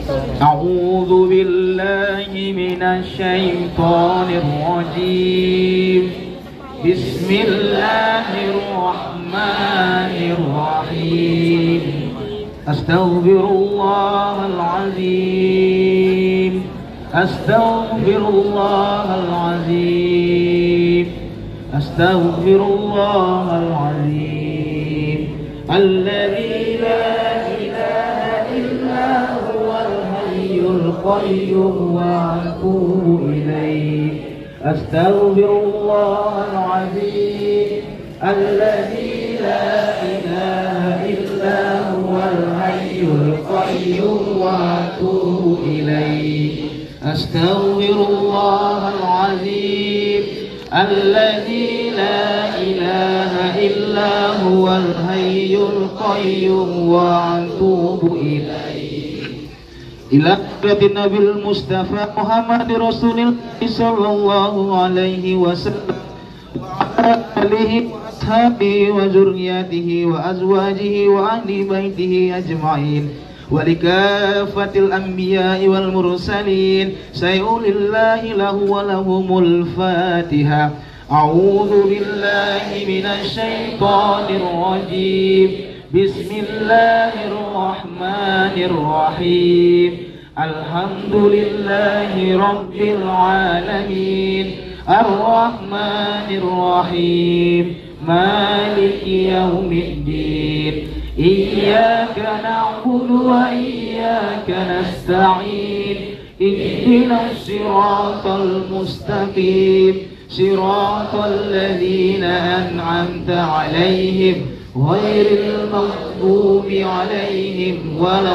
أعوذ بالله من الشيطان الرجيم. بسم الله الرحمن الرحيم. أستغفر الله العظيم. أستغفر الله العظيم. أستغفر الله العظيم الذي لا إله إلا هو الحي القيوم وأتوب إليه. أستغفر الله العظيم الذي لا إله إلا هو الحي القيوم وأتوب إليه. أستغفر الله العظيم الذي لا إله إلا هو الحي القيوم وأتوب إليه. إلى حضرة النبي المصطفى محمد رسول الله صلى الله عليه وسلم وعلى آله وأصحابه وذريته وأزواجه وأهل بيته أجمعين ولكافة الأنبياء والمرسلين سيقول الله له ولهم الفاتحة. أعوذ بالله من الشيطان الرجيم. بسم الله الرحمن الرحيم. الحمد لله رب العالمين الرحمن الرحيم مالك يوم الدين. إياك نعبد وإياك نستعين. اهدنا الصراط المستقيم صراط الذين أنعمت عليهم غير المغضوب عليهم ولا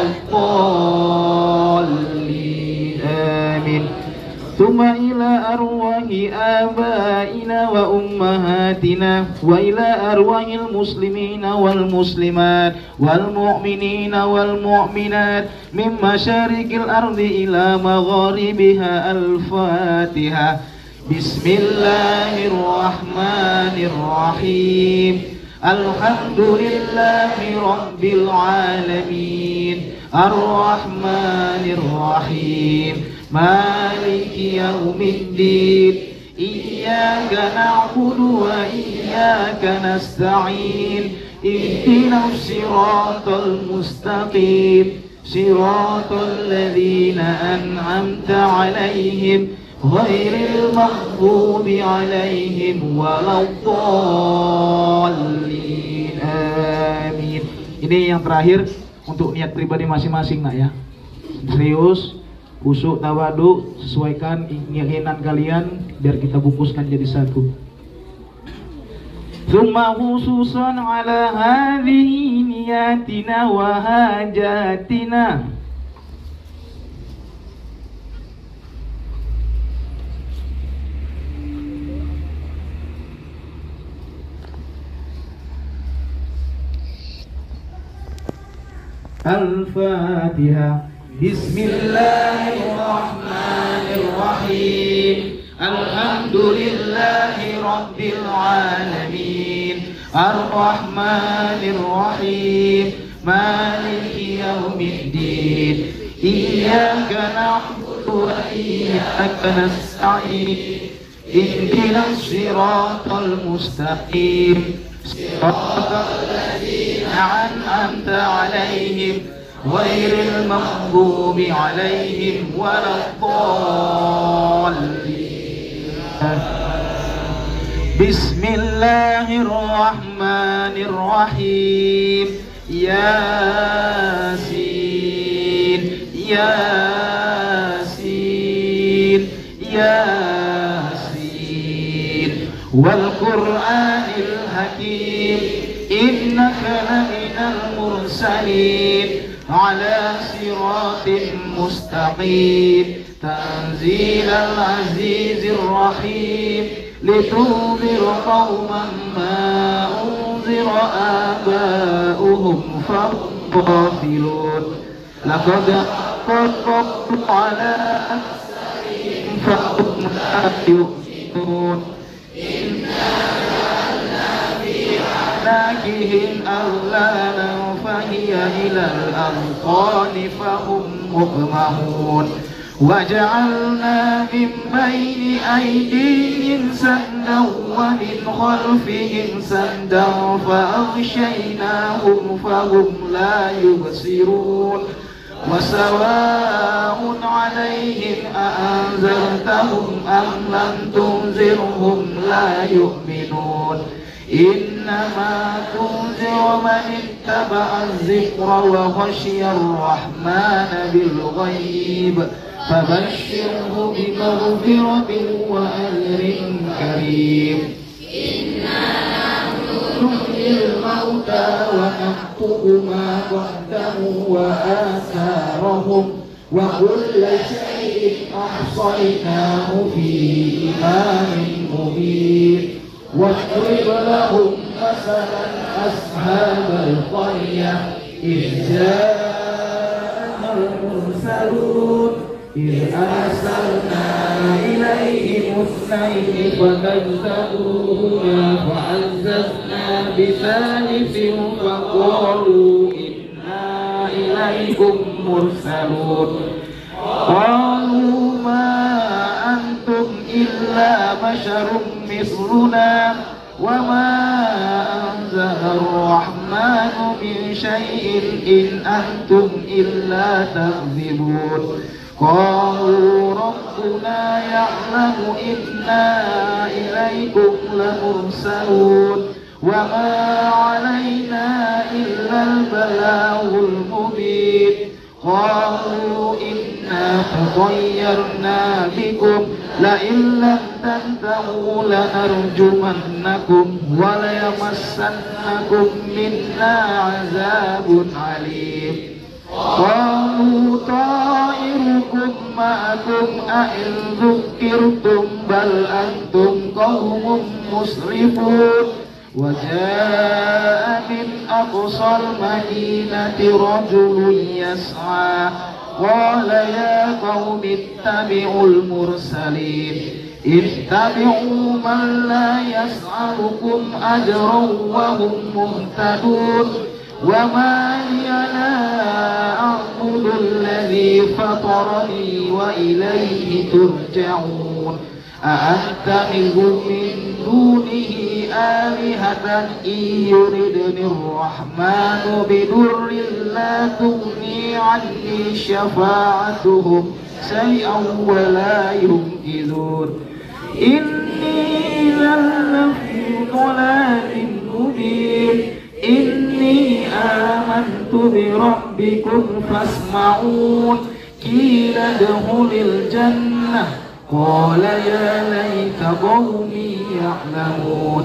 الضالين آمين. ثم إلى أرواح آبائنا وأمهاتنا وإلى أرواح المسلمين والمسلمات والمؤمنين والمؤمنات من مشارق الأرض إلى مغاربها. الفاتحة. بسم الله الرحمن الرحيم. الحمد لله رب العالمين الرحمن الرحيم مالك يوم الدين. إياك نعبد وإياك نستعين. اهدنا الصراط المستقيم صراط الذين أنعمت عليهم غير المغضوب عليهم ولا الضالين آمين. Ini yang terakhir untuk niat pribadi masing-masing nak ya. Serius, khusyuk, tawadu, sesuaikan keinginan kalian biar kita bungkuskan jadi satu. Thumma khususan ala hadhihi niyatina wa hajatina. Al-Fatihah. Bismillahirrahmanirrahim. Alhamdulillahi Rabbil Alamin Ar-Rahmanir-Rahim Maliki Yawmiddin. Iyyaka na'budu wa iyyaka nasta'in. Ihdinas siratal mustaqim صراط الذين أنعمت عليهم غير المغضوب عليهم ولا الضالين. بسم الله الرحمن الرحيم. ياسين ياسين ياسين والقرآن الحكيم إنك لمن المرسلين على صراط مستقيم تنزيل العزيز الرحيم لتنذر قوما ما أنذر آباؤهم فهم غافلون. لقد حقق على أكثرهم فهم لا يؤمنون. أعناقهم أغلالا فهي إلى الأذقان فهم مقمحون وجعلنا من بين أيديهم سدا ومن خلفهم سدا فأغشيناهم فهم لا يبصرون وسواء عليهم أأنذرتهم أم لم تنذرهم لا يؤمنون إنما تنذر من اتبع الذكر وخشي الرحمن بالغيب فبشره بمغفرة وأجر كريم نحيي الموتى ونكتب ما قدموا وآثارهم وكل شيء أحصيناه في إمام مبين واضرب لهم مثلا أصحاب القرية إذ جاءها المرسلون إذ أرسلنا إليهم اثنين فكذبوهما فعززنا بثالث فقالوا إنا إليكم مرسلون قالوا ما أنتم إلا بشر مثلنا وما أنزل الرحمن من شيء إن أنتم إلا تكذبون قالوا ربنا يعلم إنا إليكم لمرسلون وما علينا إلا البلاغ المبين قالوا إنا تطيرنا بكم لئن لم تنتهوا لنرجمنكم وليمسنكم منا عذاب عليم قالوا طائركم معكم أئن ذكرتم بل أنتم قوم مسرفون وجاء من أقصى المدينة رجل يسعى قال يا قوم اتبعوا المرسلين اتبعوا من لا يسألكم أجرا وهم مهتدون وما لي لا أعبد الذي فطرني وإليه ترجعون أأتخذ من دونه آلهة إن يردني الرحمن بضر لا تغني عني شفاعتهم شيئا ولا ينقذون إني إذا لفي ضلال مبين إني آمنت بربكم فاسمعون قيل ادخل الجنة قال يا ليت قومي يعلمون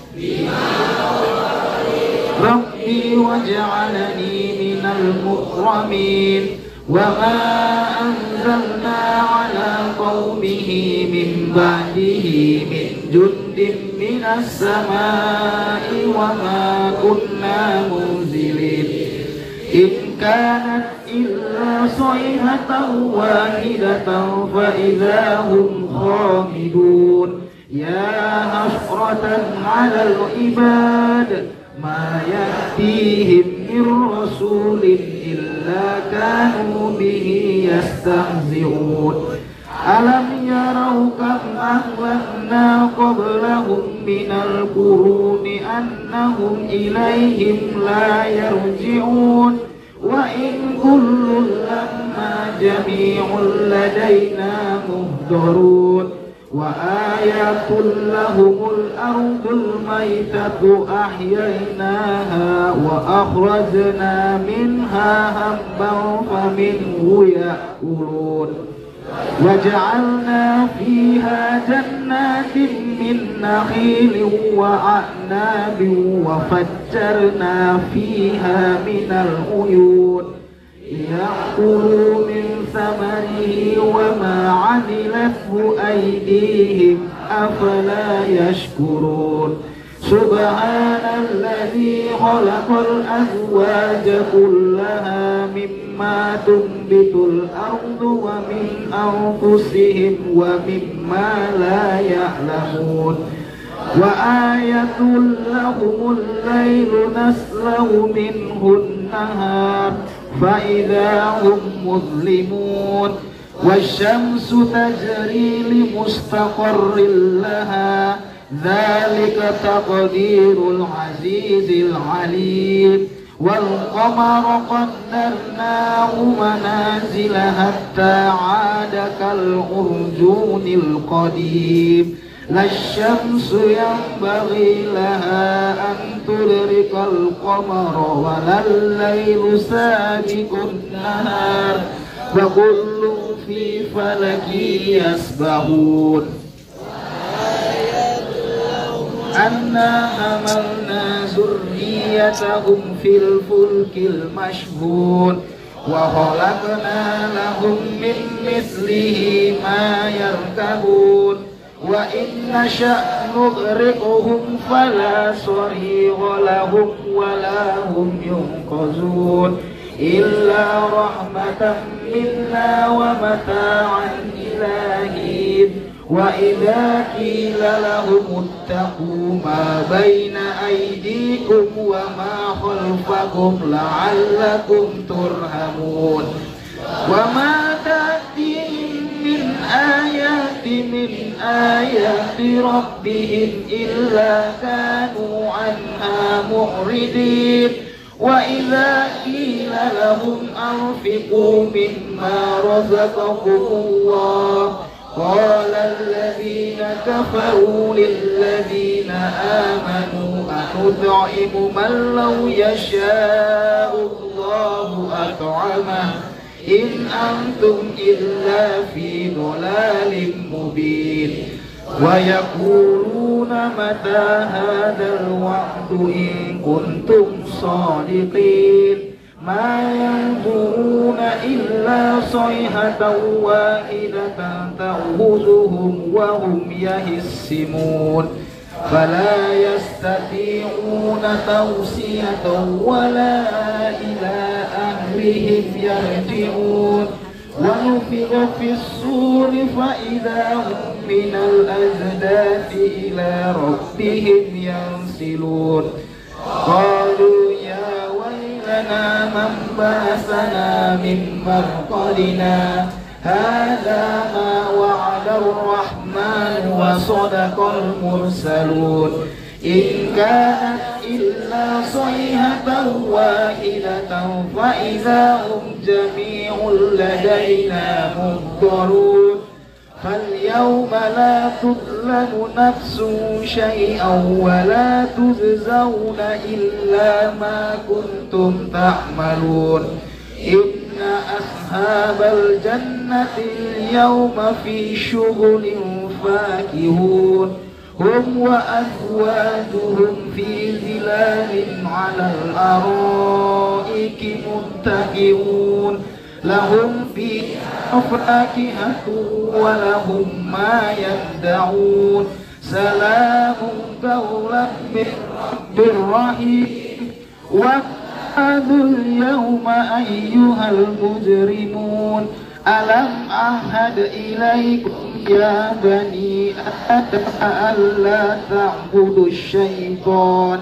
ربي وجعلني من المكرمين وما أنزلنا على قومه من بعده من جند من السماء وما كنا منزلين إن كانت إلا صيحة واحدة فإذا هم خامدون يا حسرة على العباد ما يأتيهم من رسول إلا كانوا به يستهزئون ألم يروا كم أهلكنا قبلهم من القرون أنهم إليهم لا يرجعون وإن كل لما جميع لدينا مهدرون وآيات لهم الأرض الميتة أحييناها وأخرجنا منها هبا فمنه يأكلون وجعلنا فيها جنات من نخيل وأعناب وفجرنا فيها من العيون ليأكلوا من ثمره وما عملته أيديهم أفلا يشكرون سبحان الذي خلق الأزواج كلها مما تنبت الأرض ومن أنفسهم ومما لا يعلمون وآية لهم الليل نسلخ منه النهار فإذا هم مظلمون والشمس تجري لمستقر لها ذلك تقدير العزيز العليم والقمر قدرناه منازل حتى عاد كالعرجون القديم لا الشمس ينبغي لها أن تدرك القمر ولا الليل سابق النهار وكل في فلك يسبحون أنا حملنا ذريتهم في الفلك المشحون وخلقنا لهم من مثله ما يركبون وإن نشأ نغرقهم فلا صريخ لهم ولا هم ينقذون إلا رحمة منا ومتاعا إلى حين وإذا قيل لهم اتقوا ما بين أيديكم وما خلفكم لعلكم ترحمون وما تأتيهم من آيات ربهم إلا كانوا عنها معرضين وإذا قيل لهم أنفقوا مما رزقكم الله قال الذين كفروا للذين آمنوا أنطعم من لو يشاء الله أطعمه إن أنتم إلا في ضلال مبين ويقولون متى هذا الوعد إن كنتم صادقين ما ينظرون إلا صيحة واحدة تأخذهم وهم يهسمون فلا يستطيعون توصية ولا إلى أهلهم يرجعون ونفخ في الصور فإذا هم من الأجداث إلى ربهم ينسلون قالوا يا ويلنا من بعثنا من مرقدنا هذا ما وعد الرحمن وصدق المرسلون إن كانت إلا صيحة واحدة فإذا هم جميع لدينا محضرون فاليوم لا تظلم نفس شيئا ولا تجزون إلا ما كنتم تعملون إن أصحاب الجنة اليوم في شغل فاكهون هم وأزواجهم في ظلال على الأرائك متكئون لهم فيها فاكهة ولهم ما يدعون سلام قولا من رب رحيم وقالوا اليوم أيها المجرمون ألم أعهد إليكم يا بني آدم ألا تعبدوا الشيطان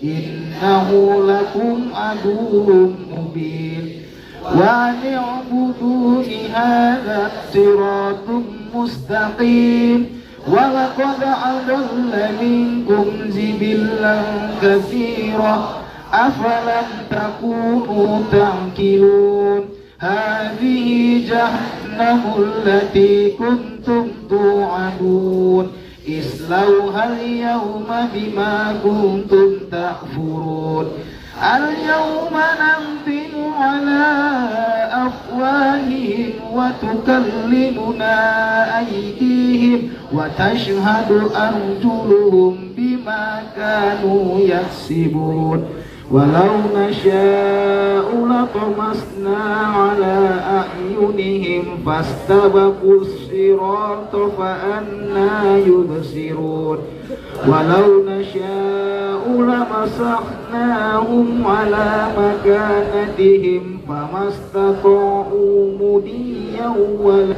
إنه لكم عدو مبين وأن اعبدون هذا صراط مستقيم ولقد أضل منكم جبلا كثيرا أفلم تكونوا تعقلون هذه جهنم التي كنتم توعدون اصلوها اليوم بما كنتم تكفرون اليوم نختم على أفواههم وتكلمنا أيديهم وتشهد أرجلهم بما كانوا يكسبون ولو نشاء لطمسنا على أعينهم فاستبقوا الصراط فأنى يبصرون ولو نشاء لمسخناهم على مكانتهم فما استطاعوا مضيا ولا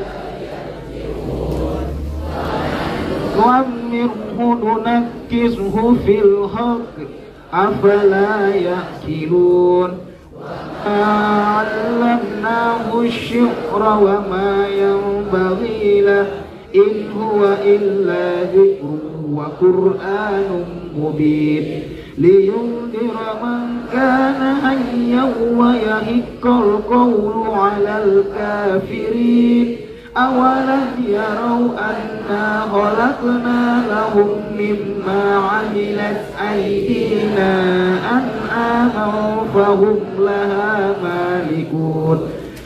نعمره ننكسه في الخلق أفلا يأكلون علمناه الشعر وما ينبغي له إن هو إلا ذكر وقرآن مبين لينذر من كان حيا ويحق القول على الكافرين أولم يروا أنا خلقنا لهم مما عملت أيدينا أنعاما فهم لها مالكون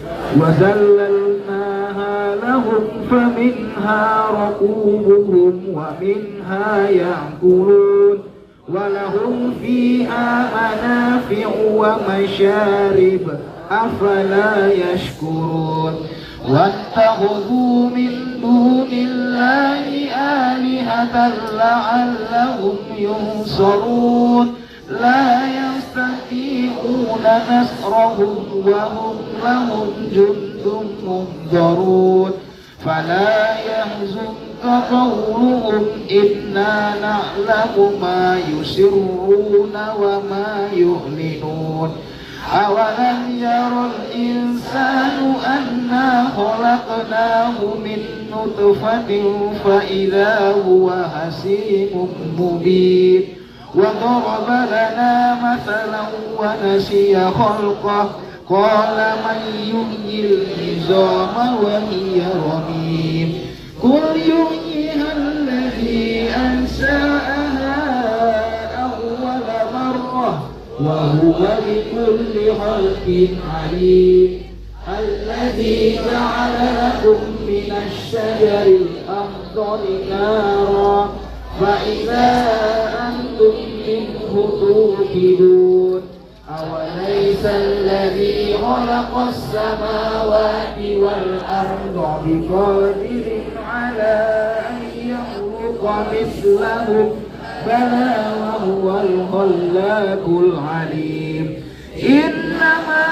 وذللناها لهم فمنها ركوبهم ومنها يأكلون ولهم فيها منافع ومشارب أفلا يشكرون واتخذوا من دون الله آلهة لعلهم ينصرون لا يستطيعون نصرهم وهم لهم جند منذرون فلا يحزنك قولهم إنا نعلم ما يسرون وما يعلنون أولم ير الإنسان أنا خلقناه من نطفة فإذا هو حسيم مبين وضرب لنا مثلا ونسي خلقه قال من يحيي العظام وهي رميم قل يحييها الذي أنشأها أول مرة وهو بكل خلق عليم الذي جعل لكم من الشجر الأخضر نارا فإذا أنتم منه توقدون أوليس الذي خلق السماوات والأرض بقادر على أن يخلق مثلهم بلى وهو الخلاق العليم إنما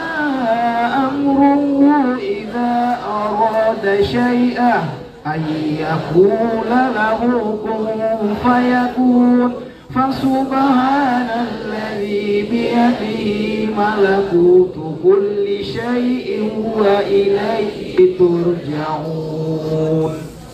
أمره إذا أراد شيئا أن يقول له كن فيكون فسبحان الذي بيده ملكوت كل شيء وإليه ترجعون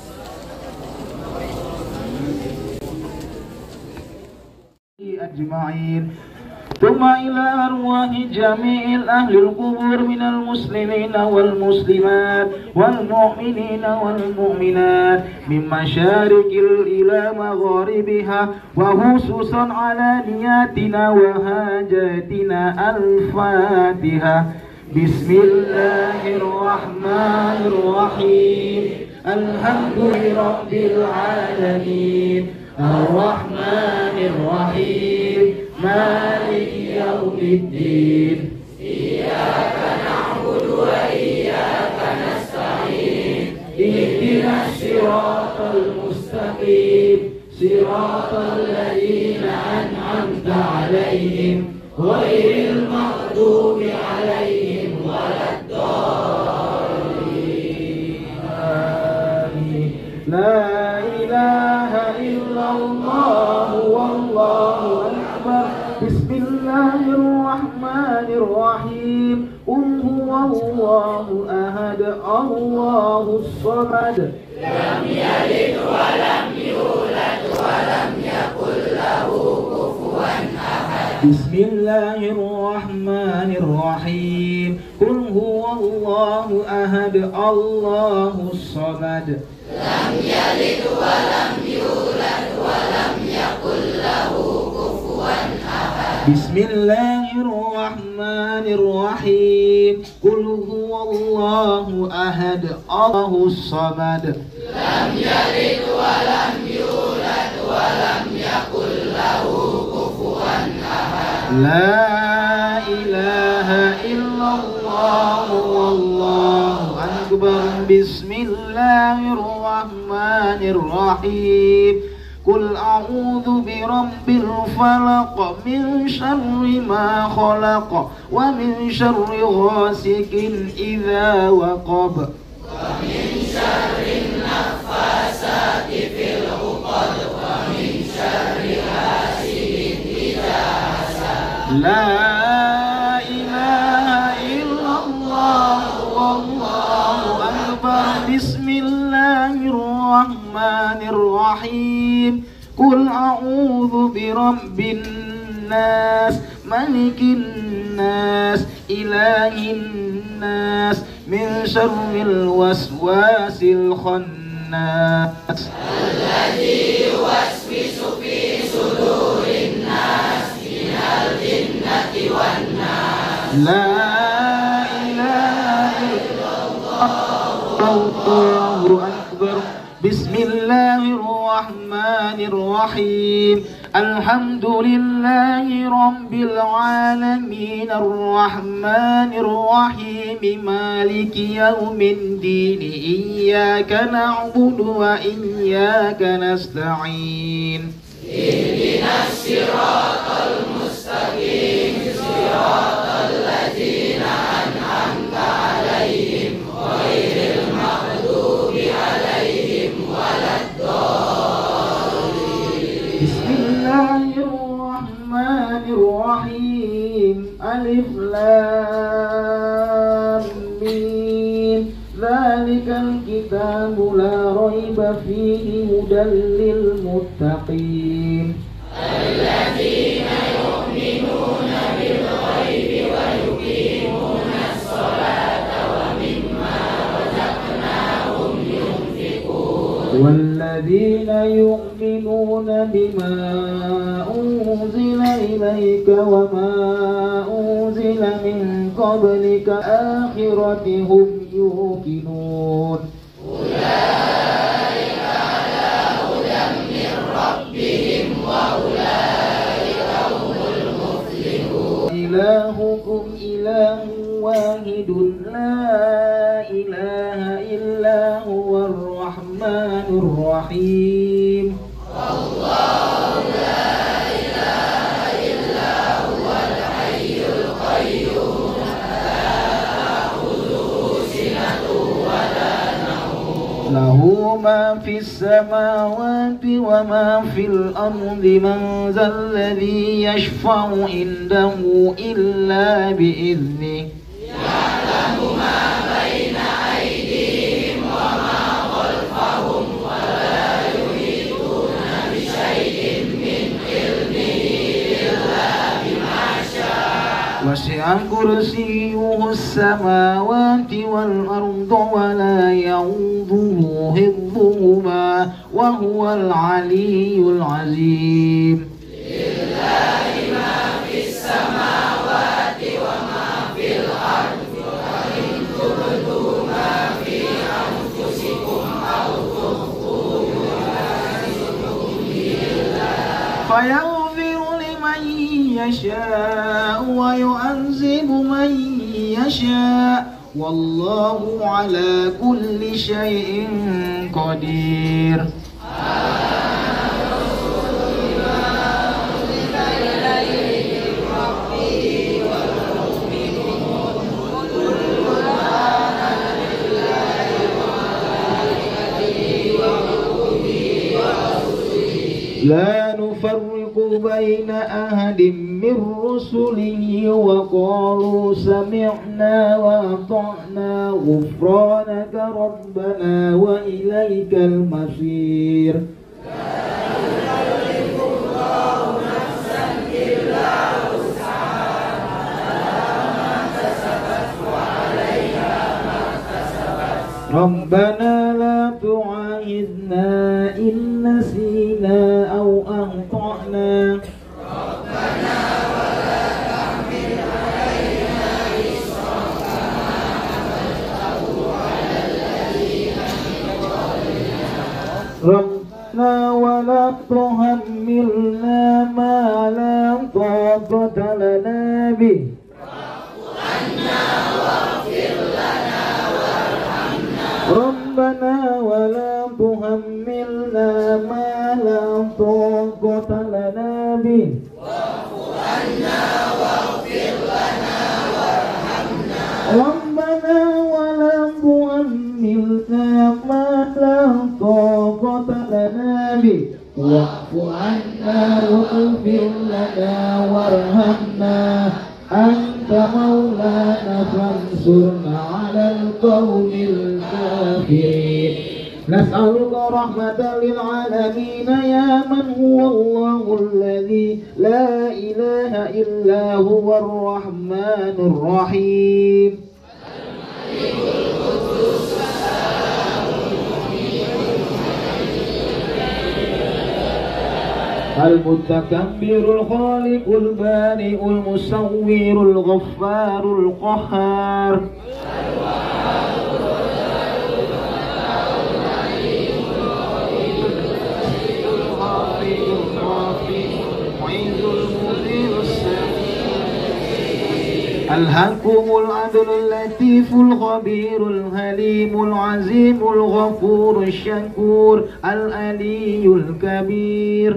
أجمعين ثم إلى أرواح جميع أهل القبور من المسلمين والمسلمات والمؤمنين والمؤمنات من مشارق إلى مغاربها وخصوصا على نياتنا وحاجاتنا الفاتحة بسم الله الرحمن الرحيم الحمد لرب العالمين الرحمن الرحيم مالك يوم الدين إياك نعبد وإياك نستعين اهدنا الصراط المستقيم صراط الذين أنعمت عليهم غير المغضوب عليهم ولا الضالين آمين لا إله إلا الله والله أكبر بسم الله الرحمن الرحيم قل هو الله أحد الله الصمد لم يلد ولم يولد ولم يكن له كفوا أحد بسم الله الرحمن الرحيم قل هو الله أحد الله الصمد لم يلد ولم يولد ولم يكن له كفوا أحد بسم الله الرحمن الرحيم قل هو الله أحد الله الصمد لم يلد ولم يولد ولم يكن له كفوا أحد لا إله إلا الله والله أكبر بسم الله الرحمن الرحيم قل أعوذ برب الفلق من شر ما خلق ومن شر غاسق إذا وقب ومن شر النفاثات في العقد ومن شر حاسد إذا حسد لا إله الرحمن الرحيم قل أعوذ برب الناس ملك الناس إله الناس من شر الوسواس الخناس الذي يوسوس في صدور الناس من الجنة والناس لا إله إلا الله أكبر بسم الله الرحمن الرحيم الحمد لله رب العالمين الرحمن الرحيم مالك يوم الدين إياك نعبد وإياك نستعين اهدنا الصراط المستقيم صراط الذين أنعمت عليهم غير المغضوب عليهم ولا الضالين بسم الله الرحمن الرحيم ألف لام ميم ذلك الكتاب لا ريب فيه هدى للمتقين الذين يؤمنون بالغيب ويقيمون الصلاة ومما رزقناهم ينفقون والذين يؤمنون بما أنزل إليك وما أنزل من قبلك آخرة هم يوقنون أولئك على هدى من ربهم وأولئك هم المفلحون إلهكم إله واحد لا إله إلا هو الرحمن الرحيم الله لا إله إلا هو الحي القيوم لا تأخذه سنة ولا نوم له ما في السماوات وما في الأرض من ذا الذي يشفع عنده إلا بإذنه يعلم ما بين أيديهم وما خلفهم ولا يحيطون بشيء من علمه إلا بما شاء وسع كرسيه السماوات والأرض ولا يؤوده حفظهما وهو العلي العظيم لله ما في السماوات وما في الأرض وإن تبدوا ما في أنفسكم أو تخفوه يحاسبكم به الله فيغفر لمن يشاء ويعذب من يشاء والله على كل شيء قدير لا نفرق بين أحد من رسله وقالوا سمعنا وأطعنا غفرانك ربنا وإليك المصير ربنا لا تعاهدنا إن نسينا أو أخطأنا ربنا ولا تحمل علينا إصرا كما حملته على الذين من قبلنا ربنا ولا تحملنا ما لا طاقة لنا به ربنا ولا تحملنا ما لا طاقة لنا به واعف عنا واغفر لنا وارحمنا ربنا ولا تحملنا ما لا طاقة لنا به واعف عنا واغفر لنا وارحمنا أنت مولانا فانصرنا على القوم الكافرين نسألك رحمة للعالمين يا من هو الله الذي لا إله إلا هو الرحمن الرحيم. المتكبر الخالق البارئ المصور الغفار القهار. الحكم العدل اللطيف الخبير الحليم العظيم الغفور الشكور العلي الكبير.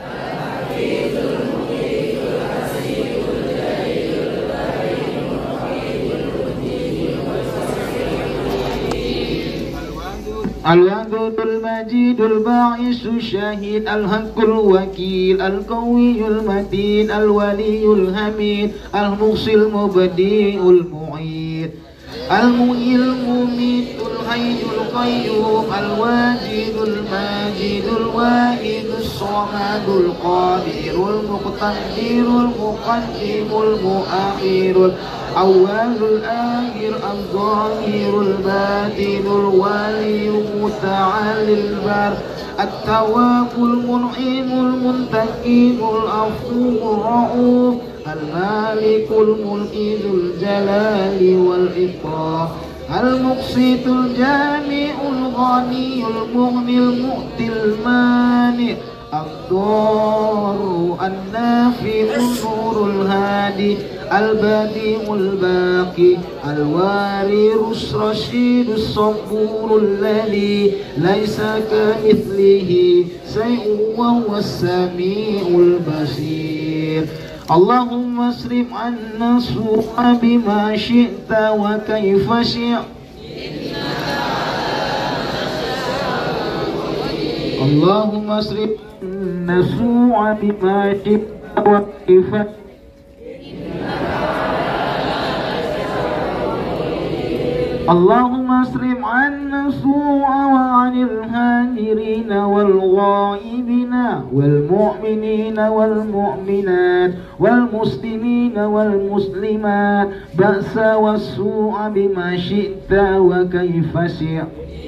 الودود المجيد الباعث الشهيد الحق الوكيل القوي المتين الولي الحميد المحصي المبدئ المعيد المحيي المميت الحي القيوم الواجد الماجد الواحد الصمد القادر المقتدر المقدم المؤخر الأول الآخر الظاهر الباطن الولي المتعالي البر التواب المنعم المنتقم العفو الرؤوف المالك الملك ذو الجلال والإكرام المقسط الجامع الغني المغني المؤتي المانع الضار النافع النور الهادي البديع الباقي الوارث الرشيد الصبور الذي ليس كمثله شيء وهو السميع البصير. اللهم اصرف عنا السوء بما شئت وكيف شئت. اللهم اصرف عنا السوء بما شئت وكيف شئت. اللهم اصرف عنا السوء وعن الهاجرين والغائبين والمؤمنين والمؤمنات والمسلمين والمسلمات بأس والسوء بما شئت وكيف شئت.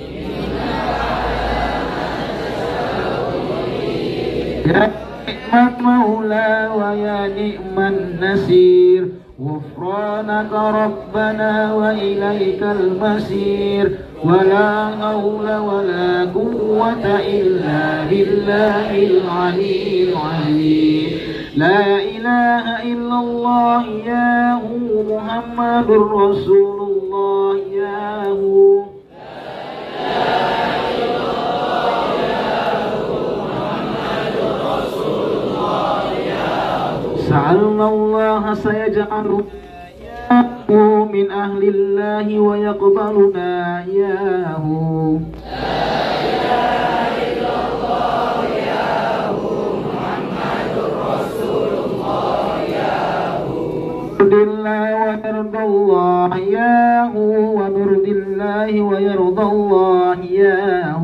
يا نعم المولى ويا نعم النصير غفرانك ربنا وإليك المصير ولا حول ولا قوة إلا بالله العلي العظيم. لا إله إلا الله يا هو محمد رسول الله يا هو. سألنا الله سيجعل من أهل الله ويقبلنا إياه. لا إله إلا الله ياه محمد رسول الله ياه. نرضي الله ويرضى الله ياه ونرضي الله ويرضى الله ياه.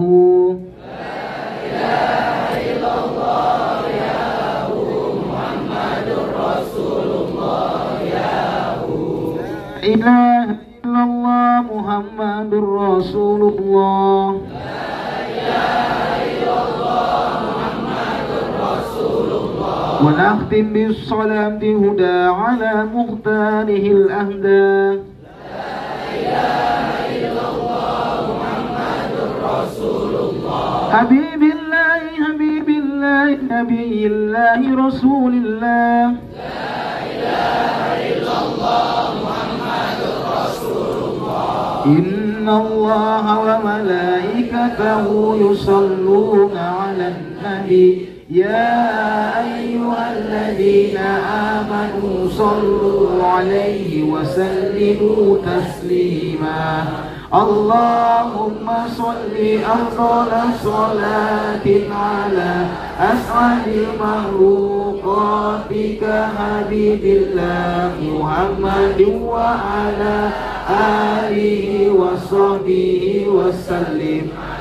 لا إله إلا الله محمد رسول الله. لا إله إلا الله محمد رسول الله. ونختم بالصلاة هدى على مختاره الأهدى. لا إله إلا الله محمد رسول الله. حبيب الله حبيب الله نبي الله رسول الله. لا إله إلا الله إن الله وملائكته يصلون على النبي يا أيها الذين آمنوا صلوا عليه وسلموا تسليما. اللهم صل أفضل صلاة على أسعد المخلوقات بك حبيب الله محمد وعلى آله وصحبه وسلم.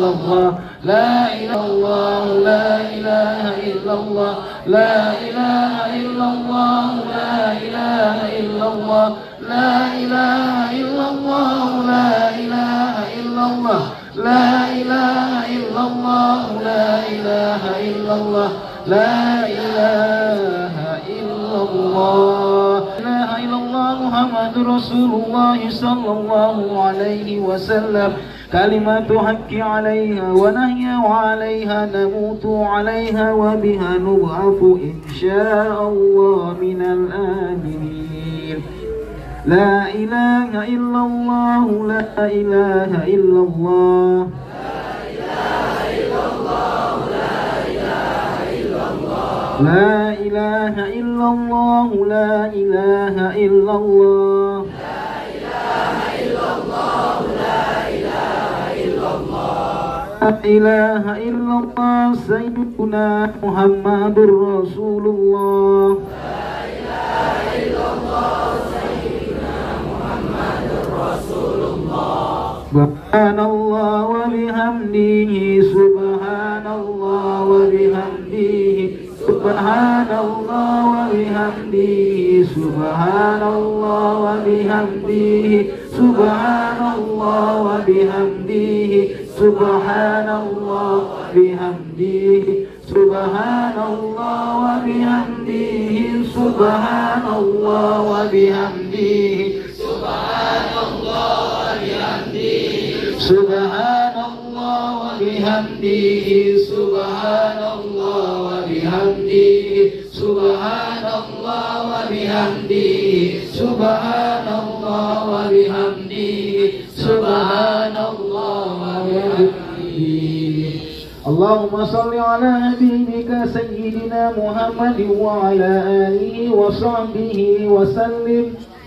إلا الله لا إله إلا الله لا إله إلا الله لا إله إلا الله لا إله إلا الله لا إله إلا الله لا إله إلا الله لا إله إلا الله لا إله إلا الله لا إله إلا الله محمد رسول الله صلى الله عليه وسلم كلمة حق عليها ونحيا وعليها نموت عليها وبها نبعث إن شاء الله من الآمنين لا إله إلا الله لا إله إلا الله لا إله إلا الله لا إله إلا الله لا إله إلا الله سيدنا محمد رسول الله لا إله إلا الله سيدنا محمد رسول الله سبحان الله وبحمده سبحان الله وبحمده سبحان الله وبحمده سبحان الله وبحمده سبحان الله وبحمده سبحان الله وبحمده سبحان الله وبحمده سبحان الله وبحمده سبحان الله وبحمده سبحان الله وبحمده سبحان الله وبحمده سبحان الله وبحمده سبحان الله وبحمده سبحان الله وبحمده اللهم صل على حبيبك سيدنا محمد وعلى آله وصحبه وسلم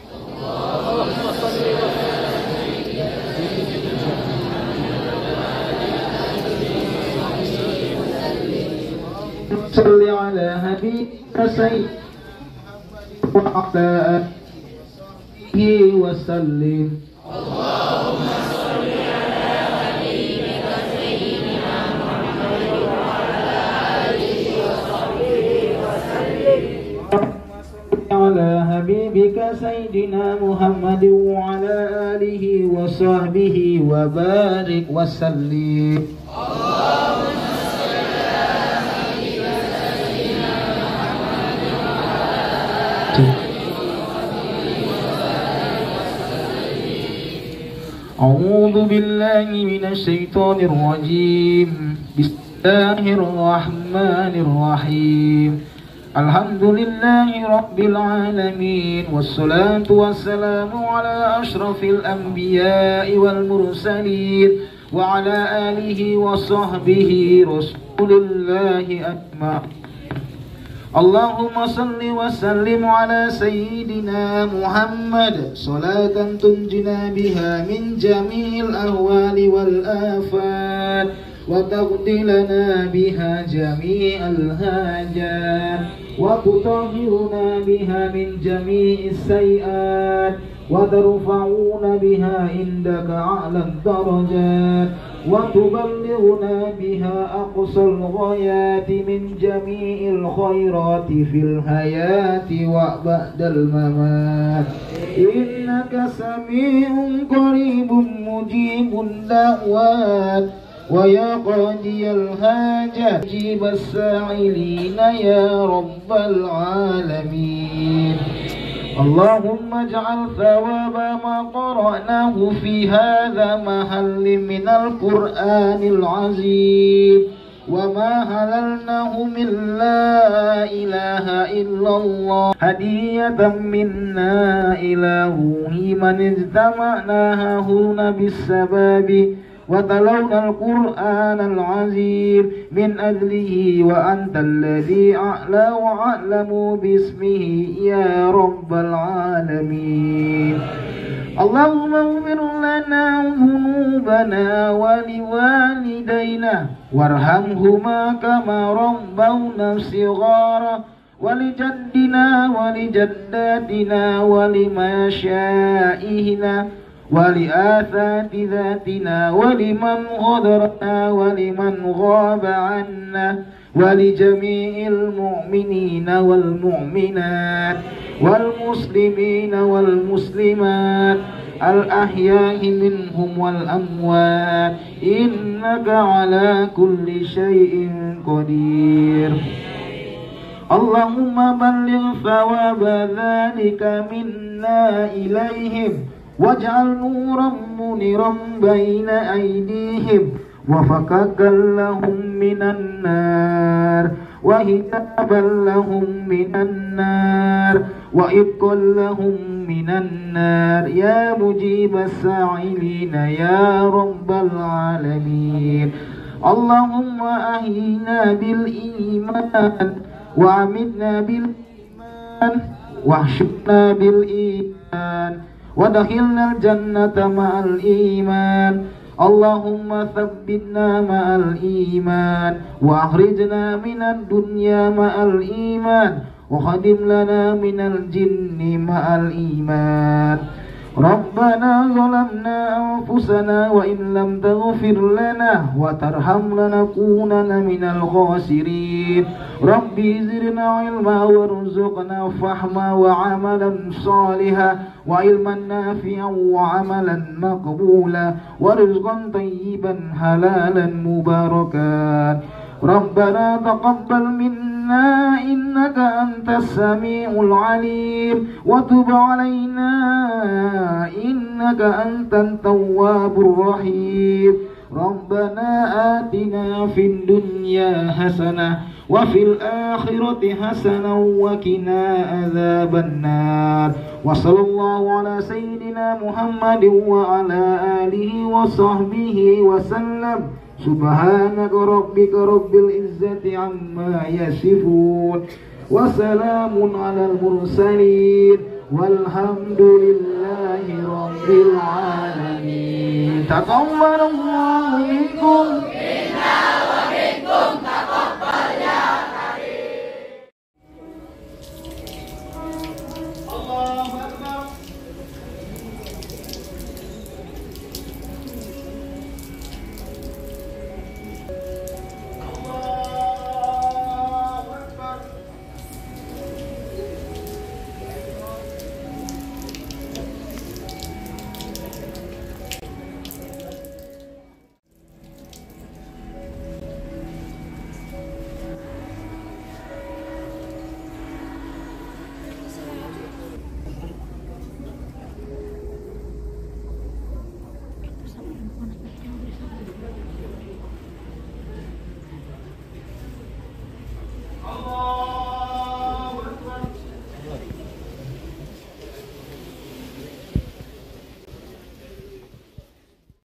صل على حبيبك سيدنا وعلى آله وسلم اللهم صل على حبيبك سيدنا محمد وعلى آله وصحبه وسلم على حبيبك سيدنا محمد وعلى آله وصحبه وبارك وسلم أعوذ بالله من الشيطان الرجيم بسم الله الرحمن الرحيم الحمد لله رب العالمين والصلاة والسلام على أشرف الأنبياء والمرسلين وعلى آله وصحبه رسول الله أجمعين اللهم صل وسلم على سيدنا محمد صلاة تنجنا بها من جميع الأهوال والآفات وتقضي لنا بها جميع الحاجات وتطهرنا بها من جميع السيئات وترفعون بها عندك أعلى الدرجات وتبلغنا بها أقصى الغايات من جميع الخيرات في الحياة وبعد الممات إنك سميع قريب مجيب الدعوات ويا قاضي الحاجات جيب السائلين يا رب العالمين اللهم اجعل ثواب ما قرأناه في هذا محل من القرآن العظيم وما هللناه من لا إله إلا الله هدية منا إلى روح من اجتمعنا هنا بالسباب وتلونا القرآن العظيم من أجله وأنت الذي أعلى وأعلم باسمه يا رب العالمين اللهم اغفر لنا ذنوبنا ولوالدينا وارحمهما كما ربونا صغارا ولجدنا ولجداتنا ولمشائخنا ولأساتذتنا ولمن غدرنا ولمن غاب عنا ولجميع المؤمنين والمؤمنات والمسلمين والمسلمات الأحياء منهم والأموات إنك على كل شيء قدير. اللهم بلغ ثواب ذلك منا إليهم واجعل نورا منيرا بين أيديهم وفكاكا لهم من النار وهتابا لهم من النار وإبقا لهم من النار يا مجيب السائلين يا رب العالمين. اللهم أحينا بالإيمان وأمتنا بالإيمان واحشرنا بالإيمان ودخلنا الجنة مع الإيمان. اللهم ثبتنا مع الإيمان وأخرجنا من الدنيا مع الإيمان وخدم لنا من الجن مع الإيمان. ربنا ظلمنا أنفسنا وإن لم تغفر لنا وترحم لنكونن من الخاسرين. ربي زدنا علما وارزقنا فهما وعملا صالحا وعلما نافعا وعملا مقبولا ورزقا طيبا حلالا مباركا. ربنا تقبل منا إنك أنت السميع العليم وتب علينا إنك أنت التواب الرحيم. ربنا آتنا في الدنيا حسنة وفي الآخرة حسنة وقنا عذاب النار. وصلى الله على سيدنا محمد وعلى آله وصحبه وسلم. سبحانك ربك رب العزة عما يصفون وسلام على المرسلين والحمد لله رب العالمين. تقبل الله منكم